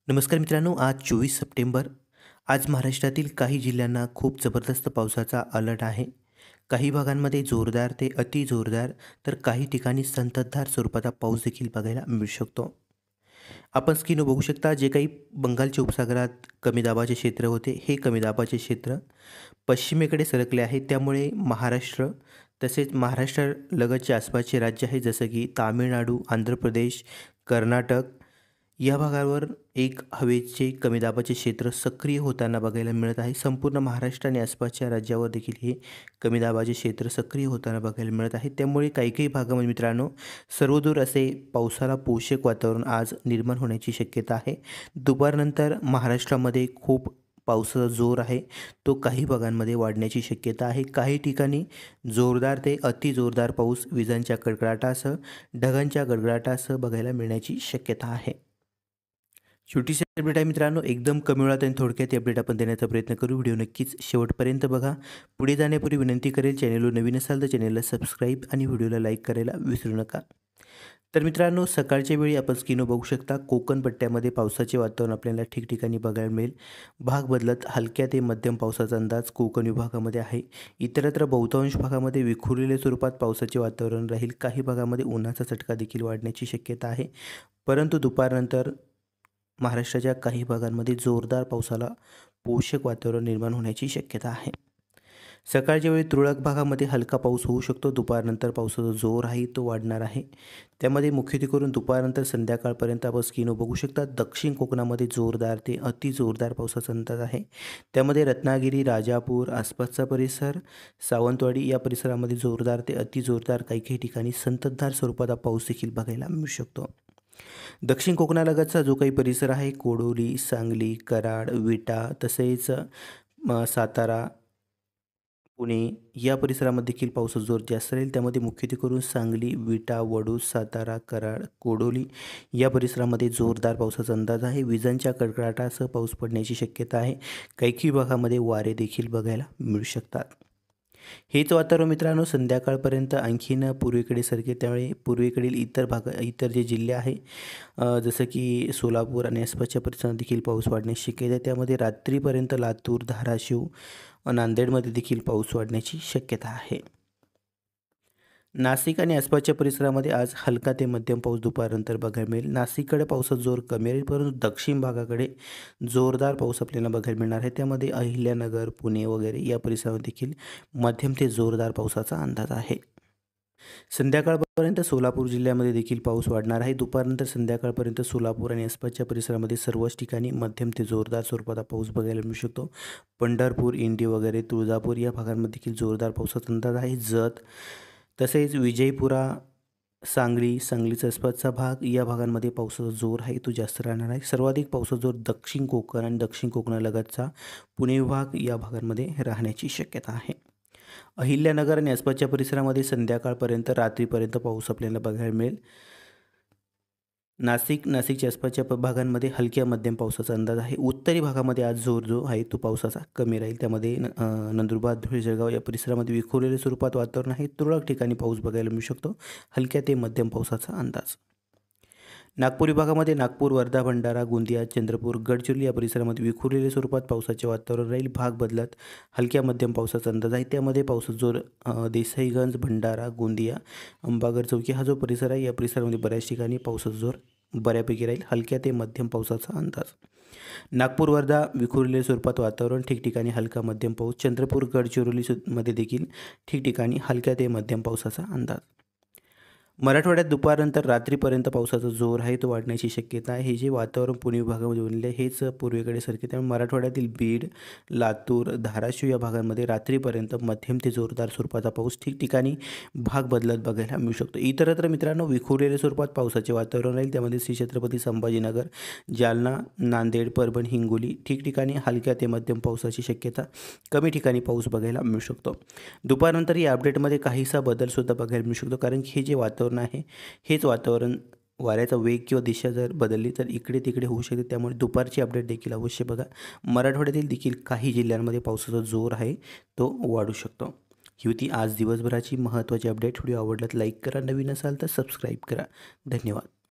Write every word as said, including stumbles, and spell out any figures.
नमस्कार मित्रांनो, आज चोवीस सप्टेंबर. आज महाराष्ट्रातील काही जिल्ह्यांना खूप जबरदस्त पावसाचा अलर्ट आहे. काही भागांमध्ये जोरदार ते अति जोरदार तर काही ठिकाणी संततधार स्वरूपाचा पाऊस देखील बघायला मिळू शकतो. आपण स्क्रीनवर बघू शकता, जे काही बंगालच्या उपसागरात कमी दाबाचे क्षेत्र होते, हे कमी दाबाचे क्षेत्र पश्चिमेकडे सरकले आहे. त्यामुळे महाराष्ट्र तसेच महाराष्ट्र लगतच्या आसपासचे राज्य आहे, जसं की तामिळनाडू, आंध्र प्रदेश, कर्नाटक या भागावर एक हवेचे कमी दाबाचे क्षेत्र सक्रिय होताना बघायला मिळत आहे. संपूर्ण महाराष्ट्र आणि आसपासच्या राज्यावर देखील हे कमी दाबाचे क्षेत्र सक्रिय होताना बघायला मिळत आहे. त्यामुळे काही काही भागामध्ये मित्रांनो, सर्वदूर असे पावसाला पोषक वातावरण आज निर्माण होण्याची शक्यता आहे. दुपारनंतर महाराष्ट्रामध्ये खूप पावसाचा जोर आहे, तो काही भागांमध्ये वाढण्याची शक्यता आहे. काही ठिकाणी जोरदार ते अति जोरदार पाऊस विजांच्या कडकडाटासह, ढगांच्या गडगडाटासह बघायला मिळण्याची शक्यता आहे. छोटीशी अपडेट आहे मित्रांनो, एकदम कमी वेळात आणि थोडक्यात अपडेट आपण देण्याचा प्रयत्न करू. व्हिडिओ नक्कीच शेवटपर्यंत बघा. पुढे जाण्यापूर्वी विनंती करेल, चॅनलवर नवीन असाल तर चॅनलला सबस्क्राईब आणि व्हिडिओला लाईक करायला विसरू नका. तर मित्रांनो, सकाळच्या वेळी आपण स्क्रीनवर बघू शकता, कोकण पट्ट्यामध्ये पावसाचे वातावरण आपल्याला ठिकठिकाणी बघायला मिळेल. भाग बदलत हलक्या ते मध्यम पावसाचा अंदाज कोकण विभागामध्ये आहे. इतरत्र बहुतांश भागामध्ये विखुरलेल्या स्वरूपात पावसाचे वातावरण राहील. काही भागामध्ये उन्हाचा चटका देखील वाढण्याची शक्यता आहे. परंतु दुपारनंतर महाराष्ट्राच्या काही भागांमध्ये जोरदार पावसाला पोषक वातावरण निर्माण होण्याची शक्यता आहे. सकाळच्या वेळी तुरळक भागामध्ये हलका पाऊस होऊ शकतो. दुपारनंतर पावसाचा जोर आहे तो वाढणार आहे. त्यामध्ये मुख्यत्वेकरून दुपारनंतर संध्याकाळपर्यंत आपण स्क्रीनवर बघू शकता, दक्षिण कोकणामध्ये जोरदार ते अति जोरदार पावसाचा अंदाज आहे. त्यामध्ये रत्नागिरी, राजापूर, आसपासचा परिसर, सावंतवाडी या परिसरामध्ये जोरदार ते अति जोरदार, काही काही ठिकाणी संततधार स्वरूपाचा पाऊस देखील बघायला मिळू शकतो. दक्षिण कोकणालगतचा जो काही परिसर आहे, कोडोली, सांगली, कराड, विटा तसेच सातारा, पुणे या परिसरामध्ये देखील पावसाचा जोर जास्त राहील. त्यामध्ये मुख्यत्वेकरून सांगली, विटा, वडूज, सातारा, कराड, कोडोली या परिसरामध्ये जोरदार पावसाचा अंदाज आहे. विजांच्या कडकडाटासह पाऊस पडण्याची शक्यता आहे. काही काही भागामध्ये वारे देखील बघायला मिळू शकतात. हेच वातावरण मित्रांनो संध्याकाळपर्यंत आणखीन पूर्वेकडे सरके. त्यामुळे पूर्वेकडील इतर भाग इतर जे जिल्हे आहे, जसं की सोलापूर आणि आसपासच्या परिसरात देखील पाऊस वाढण्याची शक्यता आहे. त्यामध्ये रात्रीपर्यंत लातूर, धाराशिव, नांदेडमध्ये देखील पाऊस वाढण्याची शक्यता आहे. नाशिक आणि आसपासच्या परिसरामध्ये आज हलका ते मध्यम पाऊस दुपारनंतर बघायला मिळेल. नाशिककडे पावसाचा जोर कमी राहील, परंतु दक्षिण भागाकडे जोरदार पाऊस आपल्याला बघायला मिळणार आहे. त्यामध्ये अहिल्यानगर, पुणे वगैरे या परिसरामध्ये देखील मध्यम ते जोरदार पावसाचा अंदाज आहे. संध्याकाळपर्यंत सोलापूर जिल्ह्यामध्ये देखील पाऊस वाढणार आहे. दुपारनंतर संध्याकाळपर्यंत सोलापूर आणि आसपासच्या परिसरामध्ये सर्वच ठिकाणी मध्यम ते जोरदार स्वरूपाचा पाऊस बघायला मिळू शकतो. पंढरपूर, इंडी वगैरे, तुळजापूर या भागांमध्ये देखील जोरदार पावसाचा अंदाज आहे. जत तसेच विजयपुरा, सांगली, सांगलीचा आसपासचा भाग या भागांमध्ये पावसाचा जोर आहे तो जास्त राहणार आहे. सर्वाधिक पावसाचा जोर दक्षिण कोकण आणि दक्षिण कोकणालगतचा पुणे विभाग या भागांमध्ये राहण्याची शक्यता आहे. अहिल्यानगर आणि आसपासच्या परिसरामध्ये संध्याकाळपर्यंत रात्रीपर्यंत पाऊस आपल्याला बघायला मिळेल. नाशिक नाशिकच्या आसपासच्या भागांमध्ये हलक्या मध्यम पावसाचा अंदाज आहे. उत्तरी भागामध्ये आज जोर जो आहे तो पावसाचा कमी राहील. त्यामध्ये नंदुरबार, धुळे, जळगाव या परिसरामध्ये विखुरलेल्या स्वरूपात वातावरण आहे. तुरळक ठिकाणी पाऊस बघायला मिळू शकतो. हलक्या ते मध्यम पावसाचा अंदाज. नागपूर विभागामध्ये नागपूर, वर्धा, भंडारा, गोंदिया, चंद्रपूर, गडचिरोली या परिसरामध्ये विखुरलेल्या स्वरूपात पावसाचे वातावरण राहील. भाग बदलत हलक्या मध्यम पावसाचा अंदाज आहे. त्यामध्ये पावसाचा जोर देसाईगंज, भंडारा, गोंदिया, अंबागड चौकी हा जो परिसर आहे या परिसरामध्ये बऱ्याच ठिकाणी पावसाचा जोर बऱ्यापैकी राहील. हलक्या ते मध्यम पावसाचा अंदाज. नागपूर, वर्धा विखुरलेल्या स्वरूपात वातावरण, ठिकठिकाणी हलका मध्यम पाऊस. चंद्रपूर, गडचिरोलीमध्ये देखील ठिकठिकाणी हलक्या ते मध्यम पावसाचा अंदाज. मराठवाड्यात दुपारनंतर रात्रीपर्यंत पावसाचा जोर आहे तो वाढण्याची शक्यता आहे. हे जे वातावरण पुणे विभागामध्ये बनले हेच पूर्वेकडे सरके. त्यामुळे मराठवाड्यातील बीड, लातूर, धाराशिव या भागांमध्ये रात्रीपर्यंत मध्यम ते जोरदार स्वरूपाचा पाऊस ठिकठिकाणी भाग बदलत बघायला मिळू शकतो. इतरत्र मित्रांनो विखुरलेल्या स्वरूपात पावसाचे वातावरण राहील. त्यामध्ये श्री छत्रपती संभाजीनगर, जालना, नांदेड, परभणी, हिंगोली ठिकठिकाणी हलक्या ते मध्यम पावसाची शक्यता, कमी ठिकाणी पाऊस बघायला मिळू शकतो. दुपारनंतर या अपडेटमध्ये काहीसा बदलसुद्धा बघायला मिळू शकतो, कारण हे जे वातावरण आहे हेच वातावरण वाऱ्याचा वेग किंवा दिशा जर बदलली तर इकडे तिकडे होऊ शकते. त्यामुळे दुपारची अपडेट देखील अवश्य बघा. मराठवाड्यातील देखील काही जिल्ह्यांमध्ये पावसाचा जोर आहे तो वाढू शकतो. ही होती आज दिवसभराची महत्त्वाची अपडेट. व्हिडिओ आवडला तर लाईक करा, नवीन असाल तर सबस्क्राईब करा. धन्यवाद.